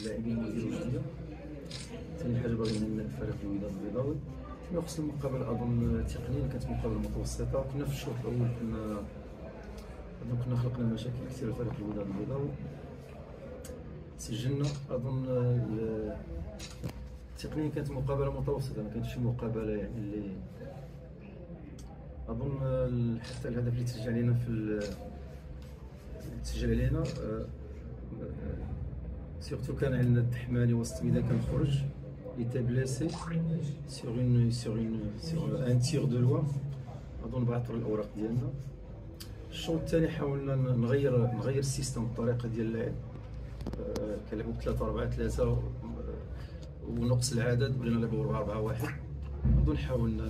اللاعبين المدير الوجوديه. ثاني حاجه باغي نهنئ فريق الوداد البيضاوي. فيما يخص المقابله اظن تقنيا كانت مقابله متوسطه. كنا في الشوط الاول كنا خلقنا مشاكل كثيره لفريق الوداد البيضاوي، سجلنا. اظن تقنيا كانت مقابله متوسطه، ما كانتش مقابله يعني اللي اظن حتى الهدف اللي تسجل علينا سيرتو كان عندنا الدحماني وسط الميدان كان خرج il était blessé sur un tir de loin. اظن بعثر الاوراق ديالنا. الشوط الثاني حاولنا نغير السيستم، الطريقه ديال اللعب. كنلعبوا 3-4-3 ونقص العدد، ولينا نلعبوا 4-4-1. اظن حاولنا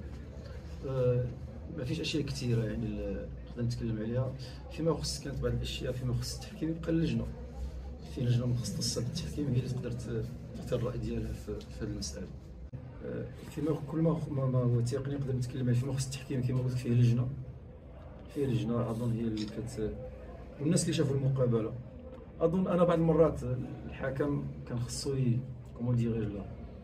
ما فيش اشياء كثيره يعني نقدر نتكلم عليها. فيما يخص كانت بعض الاشياء فيما يخص التحكيم يبقى اللجنه، في لجنه مختصه بالتحكيم هي اللي تقدر تعطي الراي ديالها في هذه المساله. فيما كل ما هو تقني نقدر نتكلم عليه. فيما يخص التحكيم كما قلت فيه لجنه اظن هي اللي والناس اللي شافوا المقابله. اظن انا بعض المرات الحكم كان خصو كومون ديغيج لا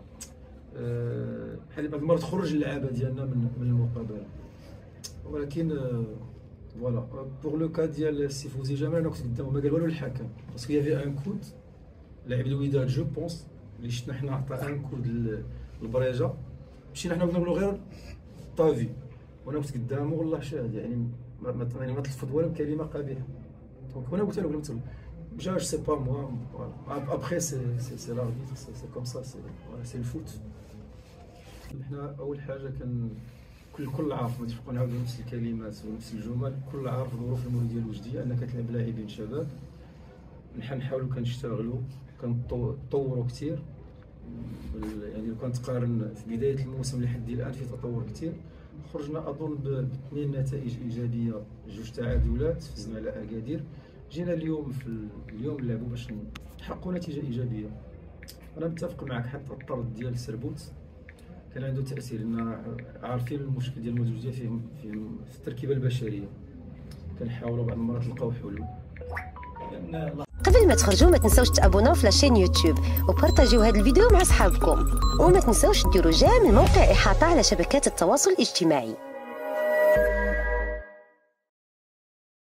بحال بعض المرات خرج اللعابه ديالنا من المقابله، ولكن فوالا بوغ لو كا ديال السي فوزي جمال انا كنت قدامه ما قال والو الحكم، باسكو يافي ان كود لاعب الوداد جو بونس اللي شفنا حنا عطى ان كود للبريجه، مشينا حنا قلنا له غير طافي، وانا كنت قدامه والله شاهد يعني ما تلفظ ولا كلمه قبيحه. دونك وانا قلت له قلت جا سي با موا ابخي سي لاربيتر سي كوم سا سي الفوت. حنا اول حاجه كان كل عارف، ما تبقاو نعاودوا نفس الكلمات ونفس الجمل. كل عارف ظروف المولوديه الوجديه انك كتلعب لاعبين شباب. نحاولوا كنشتغلوا كنطوروا كثير، يعني لو كنتقارن في بدايه الموسم لحد الان في تطور كثير. خرجنا اظن باثنين نتائج ايجابيه، 2 تعادلات، فزنا على اكادير. جينا اليوم نلعبوا باش نحققوا نتيجه ايجابيه. انا متفق معك، حتى الطرد ديال سربوت كان عنده تاثير، لان عارفين المشكل ديال الموجوديه في التركيبه البشريه. كنحاولوا بعض المرات نلقاو حلول. قبل ما تخرجوا ما تنساوش تابوناو في لاشين يوتيوب وبارطاجيو هذا الفيديو مع اصحابكم، وما تنساوش ديروا جيم الموقع احاطه على شبكات التواصل الاجتماعي.